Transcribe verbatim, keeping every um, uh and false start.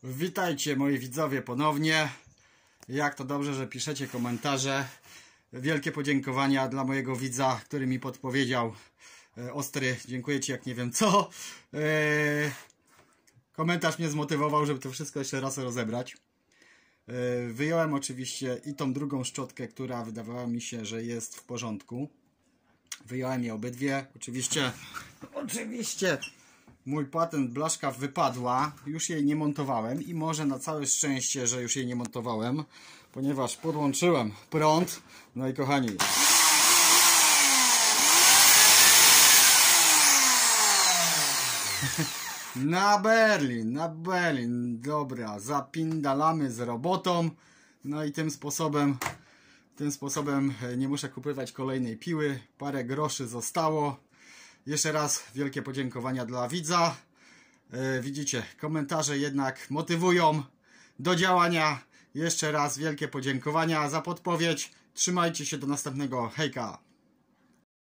Witajcie moi widzowie ponownie. Jak to dobrze, że piszecie komentarze. Wielkie podziękowania dla mojego widza, który mi podpowiedział. E, ostry, dziękuję Ci jak nie wiem co. E, komentarz mnie zmotywował, żeby to wszystko jeszcze raz rozebrać. E, wyjąłem oczywiście i tą drugą szczotkę, która wydawała mi się, że jest w porządku. Wyjąłem je obydwie. Oczywiście, oczywiście mój patent blaszka wypadła. Już jej nie montowałem i może na całe szczęście, że już jej nie montowałem, ponieważ podłączyłem prąd. No i kochani, na Berlin, na Berlin. Dobra, zapindalamy z robotą. No i tym sposobem Tym sposobem nie muszę kupować kolejnej piły. Parę groszy zostało. Jeszcze raz wielkie podziękowania dla widza. E, widzicie, komentarze jednak motywują do działania. Jeszcze raz wielkie podziękowania za podpowiedź. Trzymajcie się, do następnego. Hejka!